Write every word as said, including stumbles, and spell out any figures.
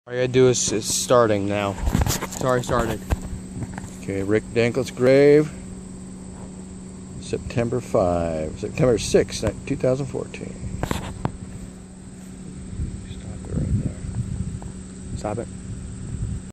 All you gotta do is, is starting now. Sorry, started. Okay, Rick Danko's grave. September fifth, September sixth, two thousand fourteen. Stop it right there. Stop it.